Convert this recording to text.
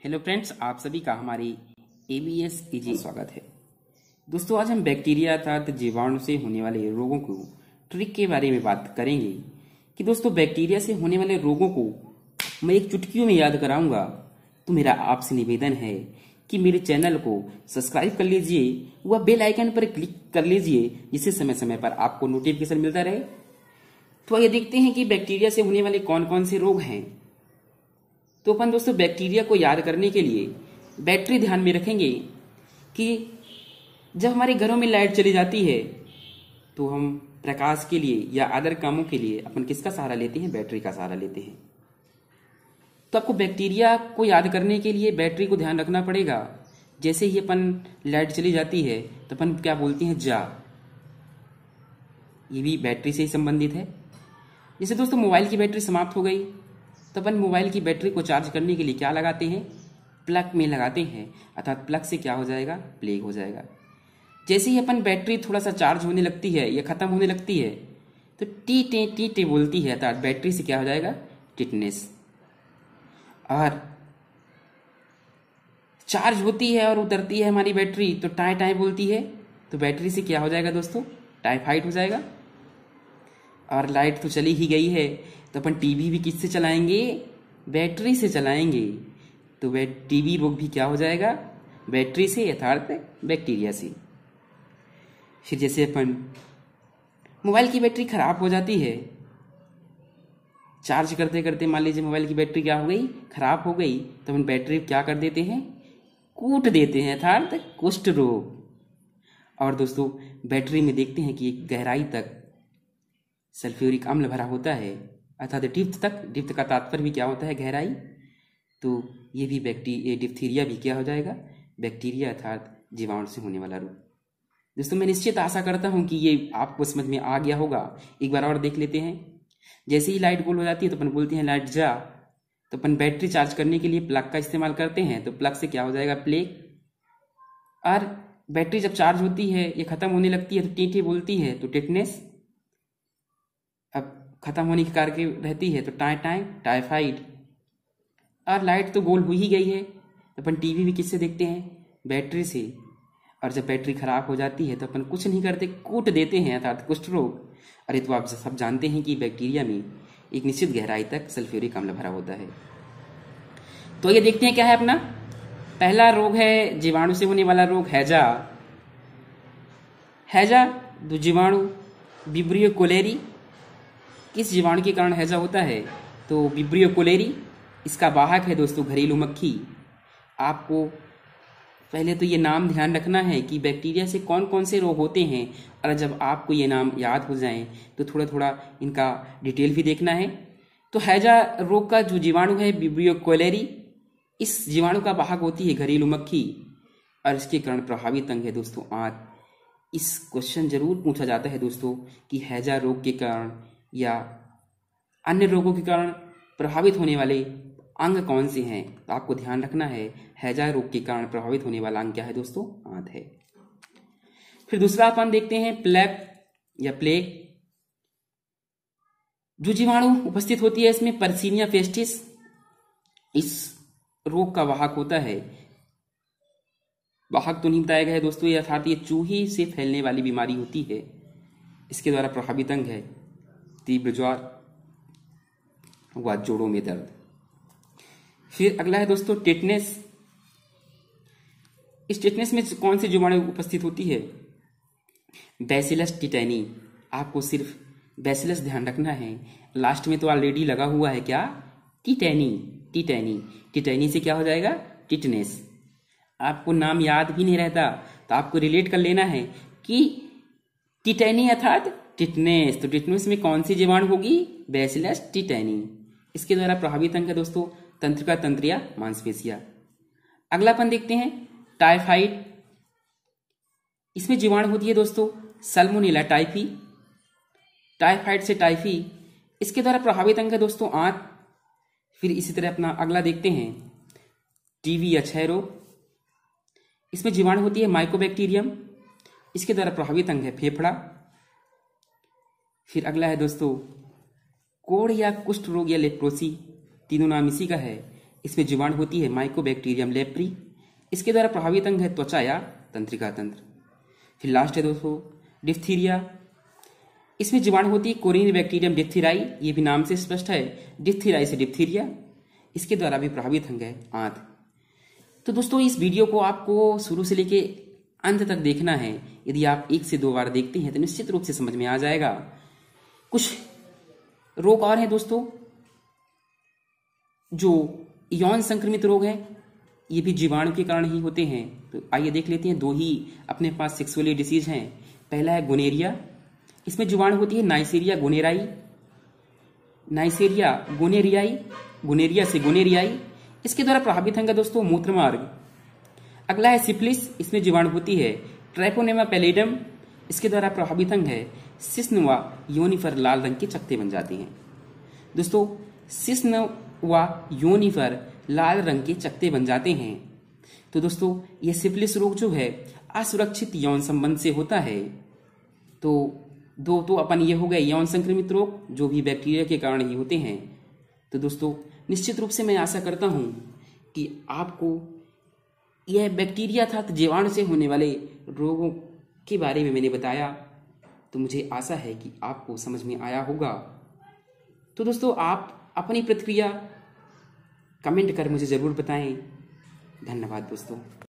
Hello friends, आप सभी का हमारे ABS EG स्वागत है। दोस्तों, आज हम बैक्टीरिया अर्थात जीवाणु से होने वाले रोगों को ट्रिक के बारे में बात करेंगे कि दोस्तों बैक्टीरिया से होने वाले रोगों को मैं एक चुटकियों में याद कराऊंगा। तो मेरा आपसे निवेदन है कि मेरे चैनल को सब्सक्राइब कर लीजिए, वह बेल आइकन पर क्लिक कर लीजिए जिससे समय समय पर आपको नोटिफिकेशन मिलता रहे। तो आइए देखते हैं कि बैक्टीरिया से होने वाले कौन कौन से रोग हैं। तो अपन दोस्तों बैक्टीरिया को याद करने के लिए बैटरी ध्यान में रखेंगे कि जब हमारे घरों में लाइट चली जाती है तो हम प्रकाश के लिए या अदर कामों के लिए अपन किसका सहारा लेते हैं? बैटरी का सहारा लेते हैं। तो आपको बैक्टीरिया को याद करने के लिए बैटरी को ध्यान रखना पड़ेगा। जैसे ही अपन लाइट चली जाती है तो अपन क्या बोलते हैं? जा। ये भी बैटरी से ही संबंधित है। जैसे दोस्तों मोबाइल की बैटरी समाप्त हो गई तो अपन मोबाइल की बैटरी को चार्ज करने के लिए क्या लगाते हैं? प्लग में लगाते हैं, अर्थात प्लग से क्या हो जाएगा? प्लेग हो जाएगा। जैसे ही अपन बैटरी थोड़ा सा चार्ज होने लगती है या खत्म होने लगती है तो टी टे बोलती है, अर्थात बैटरी से क्या हो जाएगा? टिटनेस। और चार्ज होती है और उतरती है हमारी बैटरी तो टाई टाई बोलती है, तो बैटरी से क्या हो जाएगा दोस्तों? टाइफाइड हो जाएगा। और लाइट तो चली ही गई है तो अपन टीवी भी किससे चलाएंगे? बैटरी से चलाएंगे, तो टीवी रोग भी क्या हो जाएगा? बैटरी से, अर्थात बैक्टीरिया से। फिर जैसे अपन मोबाइल की बैटरी खराब हो जाती है, चार्ज करते करते मान लीजिए मोबाइल की बैटरी क्या हो गई? खराब हो गई, तो अपन बैटरी क्या कर देते हैं? कूट देते हैं, अर्थात कुष्ठ रोग। और दोस्तों बैटरी में देखते हैं कि एक गहराई तक सल्फ्यूरिक अम्ल भरा होता है, अर्थात डिप्थ तक। डिप्थ का तात्पर्य भी क्या होता है? गहराई। तो ये भी डिप्थीरिया भी क्या हो जाएगा? बैक्टीरिया अर्थात जीवाणु से होने वाला रोग। दोस्तों मैं निश्चित आशा करता हूं कि ये आपको समझ में आ गया होगा। एक बार और देख लेते हैं। जैसे ही लाइट गोल हो जाती है तो अपन बोलते हैं लाइट जा। तो अपन बैटरी चार्ज करने के लिए प्लग का इस्तेमाल करते हैं, तो प्लग से क्या हो जाएगा? प्लेग। और बैटरी जब चार्ज होती है या खत्म होने लगती है तो टी बोलती है, तो टिटनेस। अब खत्म होने की कार्य रहती है तो टाइफाइड। और लाइट तो गोल हो ही गई है तो अपन टीवी भी किससे देखते हैं? बैटरी से। और जब बैटरी खराब हो जाती है तो अपन कुछ नहीं करते, कूट देते हैं, अर्थात कुष्ठ रोग। अरे तो आप सब जानते हैं कि बैक्टीरिया में एक निश्चित गहराई तक सल्फ्यूरिक अम्ल भरा होता है। तो ये देखते हैं क्या है अपना पहला रोग है जीवाणु से होने वाला रोग, हैजा। हैजा दो जीवाणु विब्रियो कोलेरी। किस जीवाणु के कारण हैजा होता है? तो विब्रियो कोलेरी। इसका वाहक है दोस्तों घरेलू मक्खी। आपको पहले तो ये नाम ध्यान रखना है कि बैक्टीरिया से कौन कौन से रोग होते हैं, और जब आपको ये नाम याद हो जाएं तो थोड़ा थोड़ा इनका डिटेल भी देखना है। तो हैजा रोग का जो जीवाणु है विब्रियो कोलेरी, इस जीवाणु का वाहक होती है घरेलू मक्खी, और इसके कारण प्रभावित अंग है दोस्तों आंत। इस क्वेश्चन जरूर पूछा जाता है दोस्तों कि हैजा रोग के कारण या अन्य रोगों के कारण प्रभावित होने वाले अंग कौन से हैं? तो आपको ध्यान रखना है हैजा रोग के कारण प्रभावित होने वाला अंग क्या है दोस्तों? आंत है। फिर दूसरा अपन देखते हैं प्लेग या प्लेग। जो जीवाणु उपस्थित होती है इसमें पर्सिनिया पेस्टिस, इस रोग का वाहक होता है। वाहक तो नहीं बताया गया है दोस्तों, अर्थात ये चूहे से फैलने वाली बीमारी होती है। इसके द्वारा प्रभावित अंग है तीव्र ज्वर व जोड़ों में दर्द। फिर अगला है दोस्तों टिटनेस। इस टिटनेस में कौन सी जीवाणु उपस्थित होती है? Bacillus tetani. आपको सिर्फ बैसिलस ध्यान रखना है, लास्ट में तो ऑलरेडी लगा हुआ है क्या? टिटैनी। टिटैनी टिटैनी से क्या हो जाएगा? टिटनेस। आपको नाम याद भी नहीं रहता तो आपको रिलेट कर लेना है कि टिटैनी अर्थात टिटनेस। तो टिटनेस में कौन सी जीवाणु होगी? Bacillus tetani. इसके द्वारा प्रभावित अंग है दोस्तों तंत्रिका तंत्रिया मांसपेशियां। अगला अपन देखते हैं टाइफाइड। इसमें जीवाणु होती है दोस्तों सल्मोनेला टाइफी। टाइफाइड से टाइफी, इसके द्वारा प्रभावित अंग है दोस्तों आंत। फिर इसी तरह अपना अगला देखते हैं टीबी या क्षय रोग। इसमें जीवाणु होती है माइकोबैक्टीरियम, इसके द्वारा प्रभावित अंग है फेफड़ा। फिर अगला है दोस्तों कोढ़ या कुष्ठ रोग या लेप्रोसी, तीनों नाम इसी का है। इसमें जीवाणु होती है माइकोबैक्टीरियम लेप्री। इसके द्वारा प्रभावित अंग है त्वचा या तंत्रिका तंत्र। फिर लास्ट है दोस्तों डिप्थीरिया। इसमें जीवाणु होती है कोरिनेबैक्टीरियम डिप्थीराई, ये भी नाम से स्पष्ट है, डिप्थीराई से डिप्थीरिया। इसके द्वारा भी प्रभावित अंग है आंत। तो दोस्तों इस वीडियो को आपको शुरू से लेके अंत तक देखना है। यदि आप 1 से 2 बार देखते हैं तो निश्चित रूप से समझ में आ जाएगा। कुछ रोग और हैं दोस्तों, जो यौन संक्रमित रोग हैं, ये भी जीवाणु के कारण ही होते हैं। तो आइए देख लेते हैं। 2 ही अपने पास सेक्सुअली डिसीज हैं। पहला है गोनेरिया। इसमें जीवाणु होती है नाइसेरिया गोनेराई, नाइसेरिया गोनेरियाई, गोनेरिया से गोनेरियाई। इसके द्वारा प्रभावित अंग दोस्तों मूत्रमार्ग। अगला है सिफिलिस। इसमें जीवाणु होती है ट्रैपोनेमा पैलेडम। इसके द्वारा प्रभावित अंग है शिश्न व योनिफर लाल रंग के चकत्ते बन जाते हैं। दोस्तों शिश्न व योनिफर लाल रंग के चकत्ते बन जाते हैं। तो दोस्तों यह सिफिलिस रोग जो है असुरक्षित यौन संबंध से होता है। तो अपन ये हो गए यौन संक्रमित रोग, जो भी बैक्टीरिया के कारण ही होते हैं। तो दोस्तों निश्चित रूप से मैं आशा करता हूं कि आपको यह बैक्टीरिया था जीवाणु से होने वाले रोगों के बारे में मैंने बताया, तो मुझे आशा है कि आपको समझ में आया होगा। तो दोस्तों आप अपनी प्रतिक्रिया कमेंट कर मुझे जरूर बताएं। धन्यवाद दोस्तों।